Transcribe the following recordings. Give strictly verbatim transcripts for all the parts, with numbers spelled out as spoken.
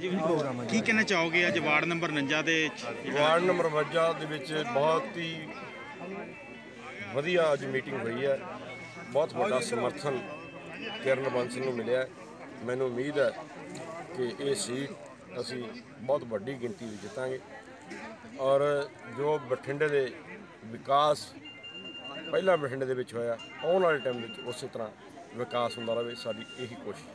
जी की कहना चाहोगे अज वार्ड नंबर उनंजा दे वार्ड नंबर उनंजा दे विच बहुत ही वधिया अज मीटिंग हुई है। बहुत बड़ा समर्थन किरण बांसल नूं मिलिया। मैनूं उम्मीद है कि ये सीट असी बहुत वड्डी गिनती में जितांगे और जो बठिंडे दे विकास पहला बठिंडे दे विच होया आउण वाले टाइम में उस तरह विकास होंदा रहे, साडी यही कोशिश।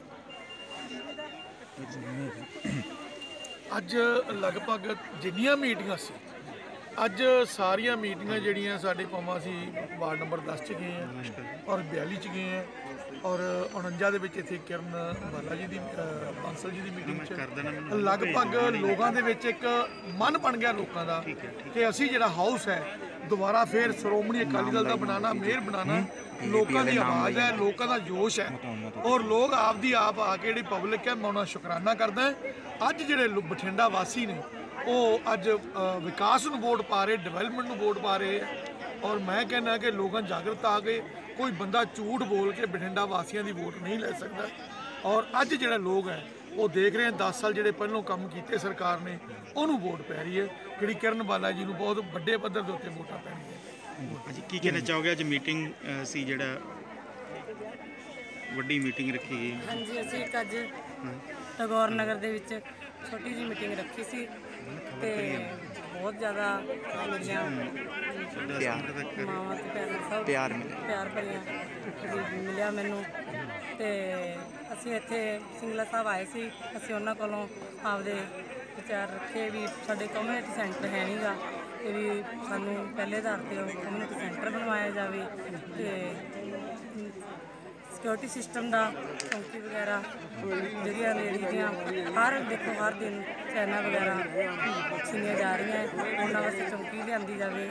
अज लगभग जिन्नियां मीटिंगां सी अज सारिया मीटिंगां जिहड़ियां साडे पवा असी वार्ड नंबर दस च गए हैं और बयाली च गए हैं और उनंजा दे विच इत्थे किरण बाला जी दी बांसल जी दी मीटिंग च लगभग लोगों दे विच एक मन बन गया लोगों का कि असी जिहड़ा हाउस है दोबारा फिर श्रोमणी अकाली दल का बनाना, मेयर बनाना। लोगों की आवाज़ है, लोगों का जोश है और लोग आप दी आप आके जी पब्लिक है मैं उन्होंने शुकराना करदा है। अज जिहड़े बठिंडा वासी ने वो अज विकास नूं वोट पा रहे, डिवेलपमेंट नूं वोट पा रहे हैं और मैं कहना कि लोग जागृत आ गए। कोई बंदा झूठ बोल के बठिंडा वासियों की वोट नहीं ले सकता और अज जिहड़े लोग हैं वो देख रहे हैं दस साल जिहड़े पहलों काम किए सरकार ने उन्होंने वोट पै रही है जिहड़ी किरण बाला जी नूं बहुत वड्डे पद्धर दे उत्ते वोटां पैणगीआं। जी की कहना चाहोगे अज मीटिंग सी जिहड़ा वड्डी मीटिंग रखी गई? हाँ जी असीं एक अज टैगोर नगर दे विच छोटी जी मीटिंग रखी सी ते बहुत ज़्यादा मावां ते भैणां सब प्यार प्यार भरिया मिलिया मैनूं ते असीं इत्थे सिंगला साहब आए सी। असीं उन्हां कोलों आपदे विचार रखे भी साडे कम्यूनिटी सेंटर है नहीं गा कि भी सानूं पहले आधार पर कम्यूनिटी सेंटर बनवाया जाए ते सिक्योरिटी सिस्टम का चौंकी वगैरह जगह लेडी दियाँ हर देखो हर दिन चैना वगैरह छीनिया जा रही हैं उन्होंने वास्ते चौंकी लियांदी जाए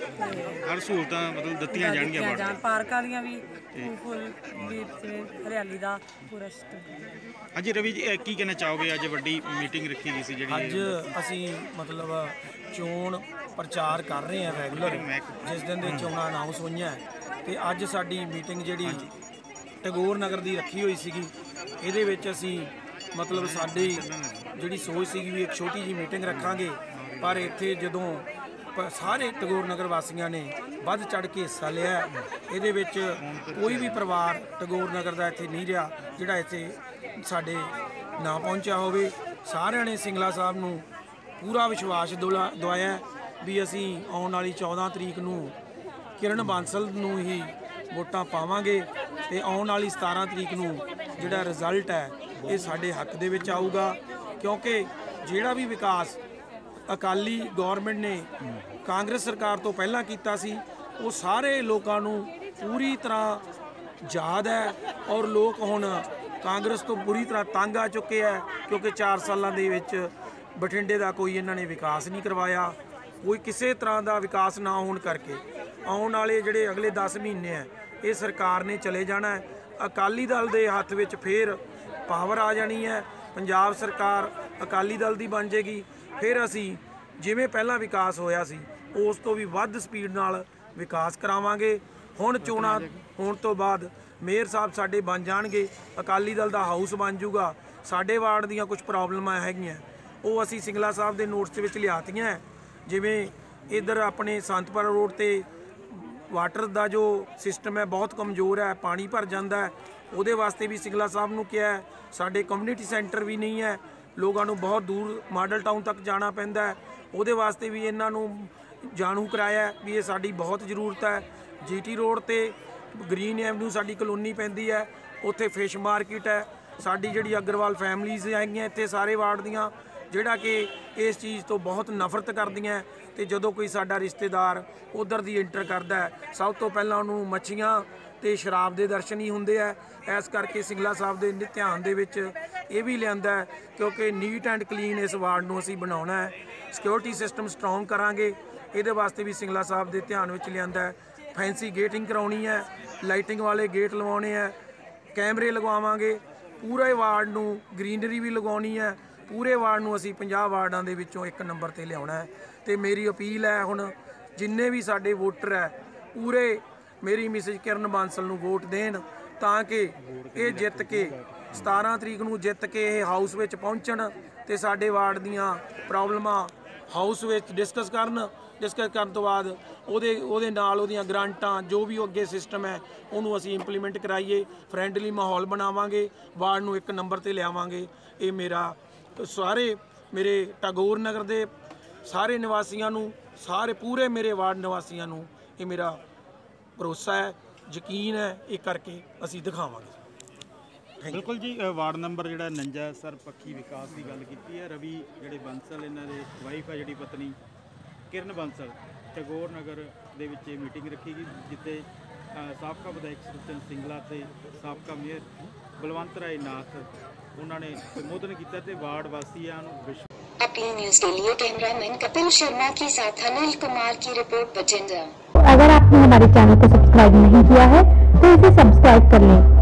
हर सहूलतां मतलब दित्तियां जाणगीआं जान पार्कां दियां भी फुल भी हरियाली का पूरा सिस्टम। अज रवि जी की कहना चाहोगे अज वड्डी मीटिंग रखी गई सी जिहड़ी अज असी मतलब चोण प्रचार कर रहे हैं रैगूलर जिस दिन दे चोणां अनाउंस होईयां ते अज साडी मीटिंग जिहड़ी टैगोर नगर की रखी हुई सी। ये असी मतलब साड़ी जी सोच सी भी एक छोटी जी मीटिंग रखांगे पर इत्थे जदों सारे टैगोर नगर वासियों ने वध चढ़ के हिस्सा लिया ये कोई भी परिवार टैगोर नगर का इत्थे नहीं रहा जिहड़ा इत्थे साडे ना पहुँचा होवे। सारिਆਂ ने सिंगला साहब नूं पूरा विश्वास दवाया भी असी आउण वाली चौदह तरीक नूं किरण बांसल नूं ही वोटां पावांगे ते आउण वाली सतारह तरीक नूं जिहड़ा रिजल्ट है ये साडे हक दे विच आऊगा क्योंकि जिहड़ा भी विकास अकाली गौरमेंट ने कांग्रेस सरकार तो पहला कीता सी वो सारे लोगों नूं पूरी तरह याद है और लोग हुण कांग्रेस तो बुरी तरह तंग आ चुके हैं क्योंकि चार सालों दे विच बठिंडे का कोई इन्हां ने विकास नहीं करवाया, कोई किसी तरह का विकास ना होने करके आउण वाले जिहड़े अगले दस महीने है ये सरकार ने चले जाना है। अकाली दल के हत्थ विच फिर पावर आ जानी है, पंजाब सरकार अकाली दल की बन जाएगी, फिर असी जिवें पहला विकास होया सी उस तो भी वध स्पीड नाल विकास करावांगे। हुण चोणां होण तो बाद मेयर साहब साडे बन जाणगे, अकाली दल का हाउस बन जूगा। साडे वार्ड दीयां कुछ प्रॉब्लमां हैगीआं वो असी सिंगला साहब के नोट्स विच लिआतीआं है, जिवें इधर अपने संतपुर रोड ते वाटर का जो सिस्टम है बहुत कमज़ोर है, पानी भर जाता है, वो वास्ते भी सिंगला साहब नूं कहा है। साडे कम्यूनिटी सेंटर भी नहीं है, लोगों को बहुत दूर मॉडल टाउन तक जाना पैंदा है, वो वास्ते भी इन्हां नूं जाणू कराया भी ये साडी बहुत जरूरत है। जी टी रोड ते ग्रीन एवन्यू साडी कलोनी पैंदी है, उत्थे फिश मार्केट है, साडी जिहड़ी अग्रवाल फैमिलीज़ हैगियां इत्थे सारे वार्ड दियां जिहड़ा कि इस चीज़ तो बहुत नफरत करदियां ते जदों कोई साडा रिश्तेदार उधर दी इंटर करदा है सब तो पहलां उहनूं मच्छियां ते शराब दे दर्शन ही हुंदे है। इस करके सिंगला साहब दे ध्यान दे विच ये भी लिआंदा है क्योंकि नीट एंड क्लीन इस वार्ड नूं असीं बनाउणा है, सिक्योरिटी सिस्टम स्ट्रोंग करांगे, इहदे वास्ते भी सिंगला साहब दे ध्यान विच लिआंदा है। फैंसी गेटिंग कराउणी है, लाइटिंग वाले गेट लवाउणे है, कैमरे लगवावांगे, पूरे वार्ड नूं ग्रीनरी भी लगवाउणी है, पूरे वार्ड नूं असीं पचास वार्डां दे विचों एक नंबर ते लिआउणा है। ते मेरी अपील है हुण जिन्ने भी साडे वोटर है पूरे मेरी मिसेज किरण बांसल नूं वोट देण तां कि ये जित के ਸਤਾਰਾਂ ਤਰੀਕ ਨੂੰ ਜਿੱਤ ਕੇ ਇਹ ਹਾਊਸ ਵਿੱਚ ਪਹੁੰਚਣ ਤੇ ਸਾਡੇ ਵਾਰਡ ਦੀਆਂ ਪ੍ਰੋਬਲਮਾਂ ਹਾਊਸ ਵਿੱਚ ਡਿਸਕਸ ਕਰਨ। ਡਿਸਕਸ ਕਰਨ ਤੋਂ ਬਾਅਦ ਉਹਦੇ ਉਹਦੇ ਨਾਲ ਉਹਦੀਆਂ ਗ੍ਰਾਂਟਾਂ ਜੋ ਵੀ ਅੱਗੇ ਸਿਸਟਮ ਹੈ ਉਹਨੂੰ ਅਸੀਂ ਇੰਪਲੀਮੈਂਟ ਕਰਾਈਏ, ਫਰੈਂਡਲੀ ਮਾਹੌਲ ਬਣਾਵਾਂਗੇ, ਵਾਰਡ ਨੂੰ ਇੱਕ ਨੰਬਰ ਤੇ ਲਿਆਵਾਂਗੇ। ਇਹ ਮੇਰਾ ਸਾਰੇ ਮੇਰੇ ਟੈਗੋਰ ਨਗਰ ਦੇ ਸਾਰੇ ਨਿਵਾਸੀਆਂ ਨੂੰ, ਸਾਰੇ ਪੂਰੇ ਮੇਰੇ ਵਾਰਡ ਨਿਵਾਸੀਆਂ ਨੂੰ ਇਹ ਮੇਰਾ ਭਰੋਸਾ ਹੈ, ਯਕੀਨ ਹੈ, ਇਹ ਕਰਕੇ ਅਸੀਂ ਦਿਖਾਵਾਂਗੇ। ਬਿਲਕੁਲ ਜੀ। ਵਾਰਡ ਨੰਬਰ ਜਿਹੜਾ ਉਨੰਜਾ ਸਰਪੱਖੀ ਵਿਕਾਸ ਦੀ ਗੱਲ ਕੀਤੀ ਹੈ। ਰਵੀ ਜਿਹੜੇ ਬੰਸਲ ਇਹਨਾਂ ਦੇ ਵਾਈਫ ਹੈ, ਜਿਹੜੀ ਪਤਨੀ ਕਿਰਨ ਬੰਸਲ, ਟੈਗੋਰ ਨਗਰ ਦੇ ਵਿੱਚ ਇਹ ਮੀਟਿੰਗ ਰੱਖੀ ਗਈ, ਜਿੱਥੇ ਸਾਬਕਾ ਵਿਧਾਇਕ ਸੁਰਜਨ ਸਿੰਗਲਾ ਤੇ ਸਾਬਕਾ ਮੇਅਰ ਬਲਵੰਤ ਰਾਏ ਨਾਥ ਉਹਨਾਂ ਨੇ ਸੰਬੋਧਨ ਕੀਤਾ ਤੇ ਵਾਰਡ वासियों विश्व अपनी न्यूज के लिए कैमरामैन कपिल शर्मा के साथ अनिल कुमार की रिपोर्ट बठिंडा। अगर आपने हमारे चैनल को सब्सक्राइब नहीं किया है तो इसे सब्सक्राइब कर लें